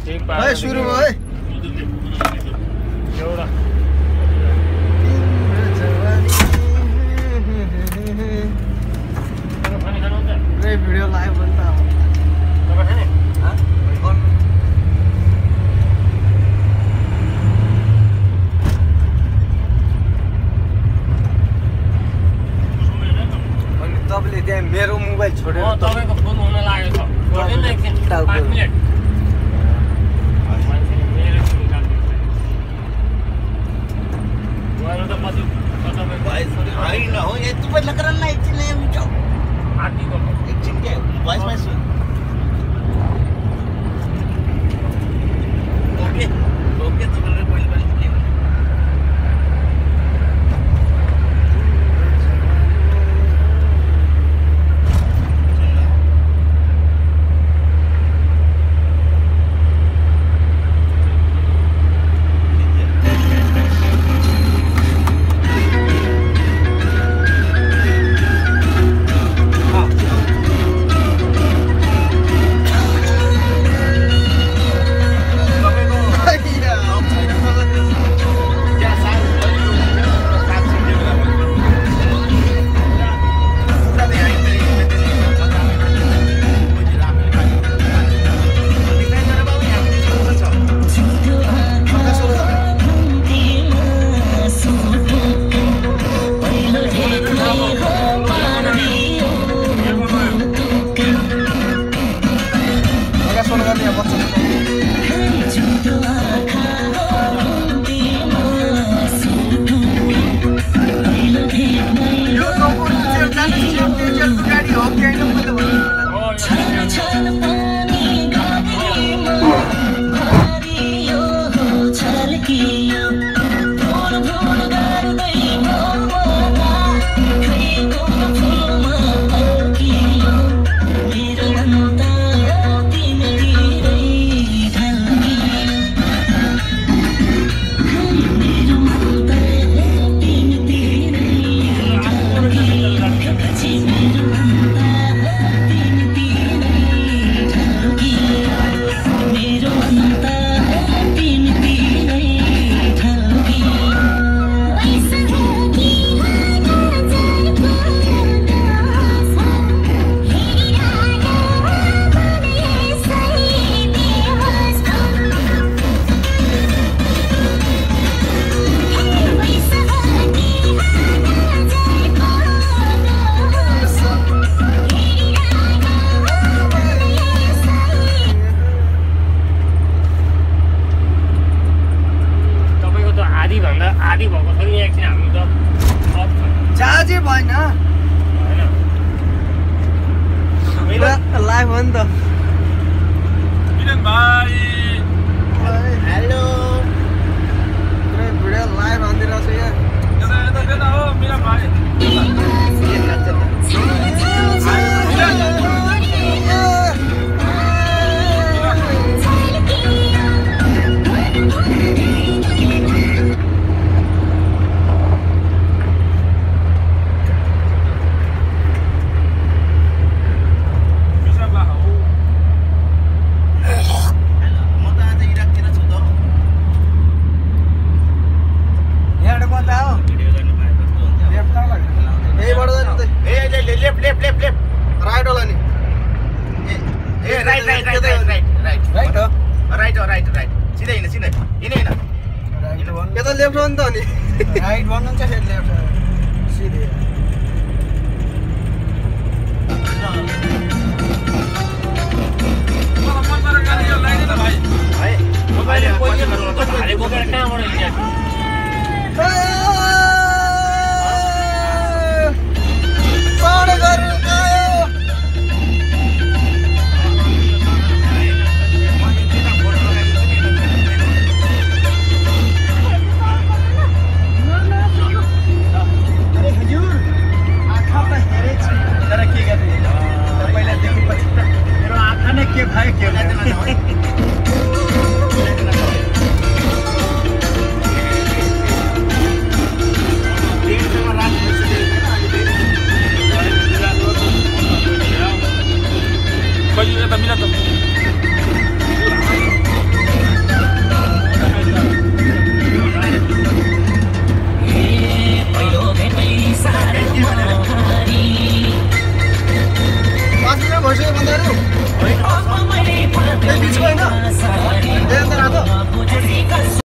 है सुरु भयो है एउटा भिडियो लाइभ हो नि त तपाईँले त्यहाँ मेरो मोबाइल छोडेर तपाईँको फोन हुन लागेको छ छोड्दैन एकछिन 5 मिनेट आधी भएको छ नि एकछिन हामी त चार्जै भएन लाइभ हो नि त मिलन भाइ हेलो भिडियो लाइभ हान्दिरहेको छ यहाँ यता हो मिलन भाइ लेफ्ट हो नि त अनि राइट भन्नुहुन्छ फेरि लेफ्ट सिधै के भाइ के